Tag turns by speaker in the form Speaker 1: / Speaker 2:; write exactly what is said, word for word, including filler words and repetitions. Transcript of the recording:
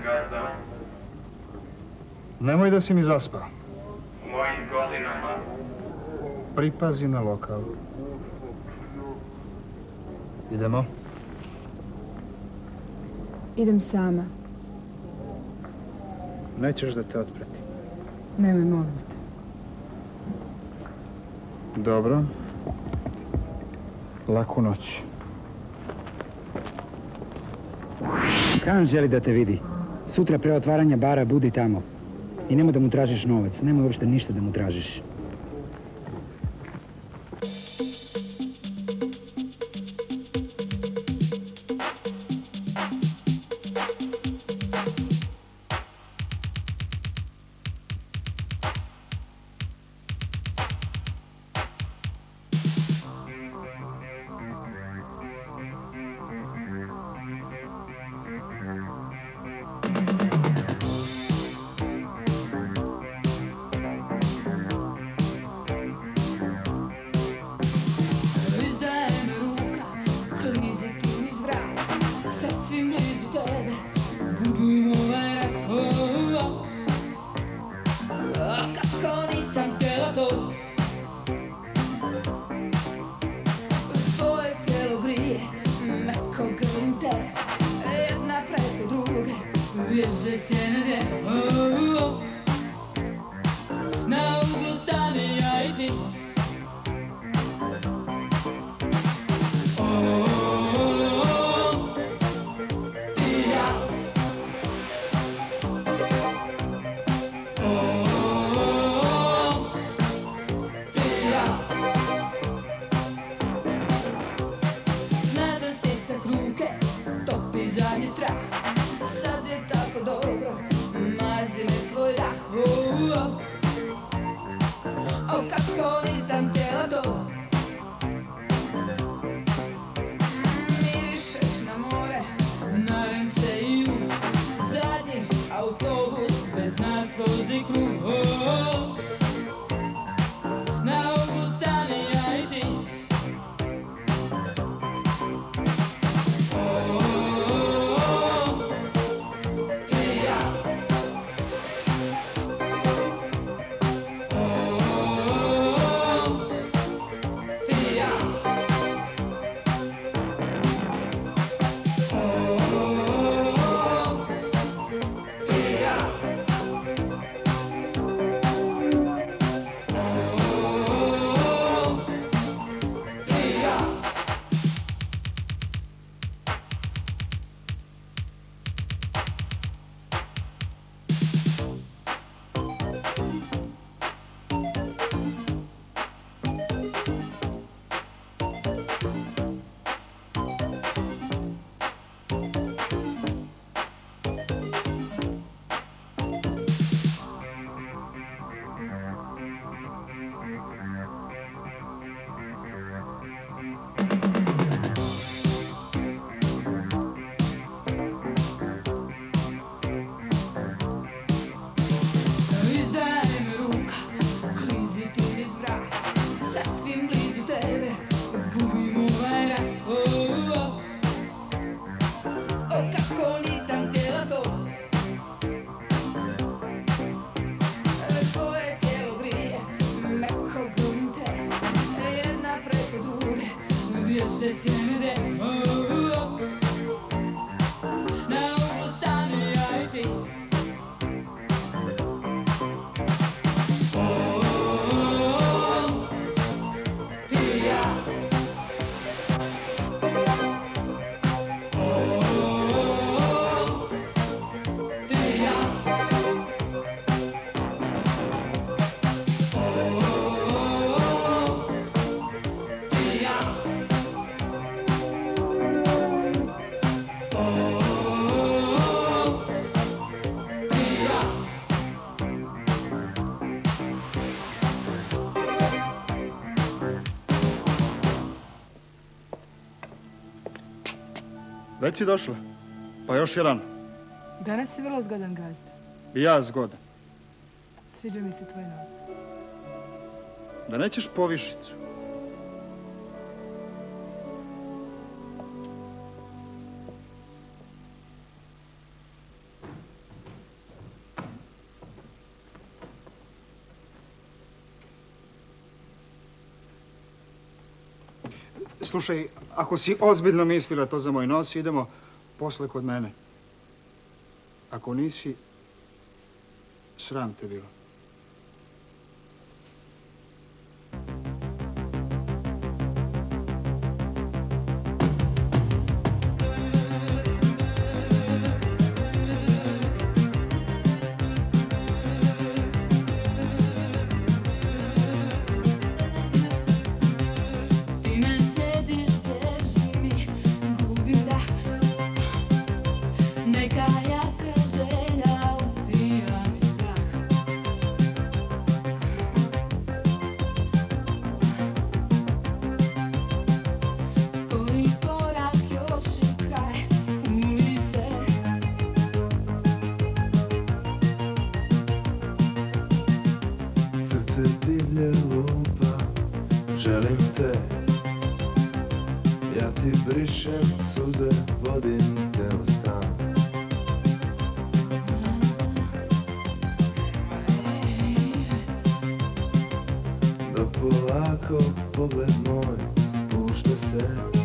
Speaker 1: gazda.
Speaker 2: Nemoj da si mi zaspao.
Speaker 1: U mojim godinama.
Speaker 2: Pripazi na lokal. Idemo.
Speaker 3: Idem sama.
Speaker 2: Nećeš da te otprati.
Speaker 3: Nemoj, molim te.
Speaker 2: Dobro. Laku noć.
Speaker 4: Kan želi da te vidi. Sutra pre otvaranja bara budi tamo. I nemoj da mu tražiš novac. Nemoj uopšte ništa da mu tražiš.
Speaker 2: Već si došla? Pa još je rano.
Speaker 3: Danas si vrlo zgodan, gazda.
Speaker 2: I ja zgodan.
Speaker 3: Sviđa mi se tvoj nos.
Speaker 2: Da nećeš povišicu? Slušaj, ako si ozbiljno mislila to za moj nos, idemo posle kod mene. Ako nisi, sram te bilo.
Speaker 5: Želim te, ja ti brišem suze, vodim te u stan. Da polako pogled moj spušta se